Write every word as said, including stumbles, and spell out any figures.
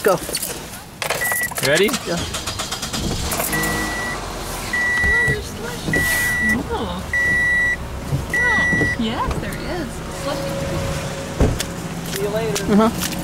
Go. You ready? Yeah. Oh. Yeah. Yes, there is. See you later. Uh-huh.